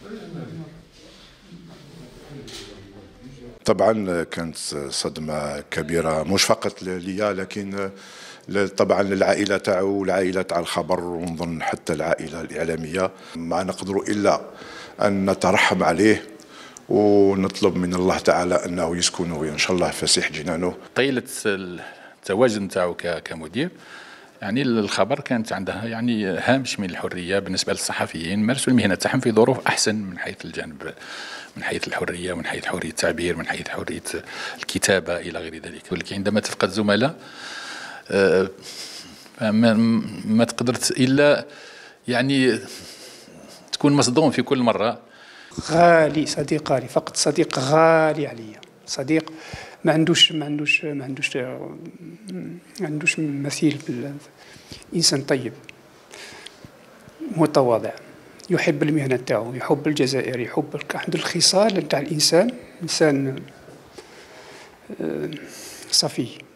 طبعا كانت صدمة كبيرة مش فقط ليا، لكن طبعا للعائلة تاعو والعائلة تاع الخبر، ونظن حتى العائلة الإعلامية. ما نقدر إلا أن نترحم عليه ونطلب من الله تعالى أنه يسكنه إن شاء الله فسيح جنانه. طيلة التواجد نتاعو كمدير، يعني الخبر كانت عندها يعني هامش من الحرية بالنسبة للصحفيين مارسوا المهنة تاعهم في ظروف أحسن من حيث الجانب، من حيث الحرية، من حيث حرية التعبير، من حيث حرية الكتابة إلى غير ذلك. ولكن عندما تفقد زملاء ما تقدرت إلا يعني تكون مصدوم في كل مرة. غالي، صديق غالي، فقط صديق غالي عليا، صديق ما عندوش مثيل. إنسان طيب متواضع، يحب المهنة تاعو، يحب الجزائر، يحب عنده الخصال نتاع الإنسان، إنسان صفي.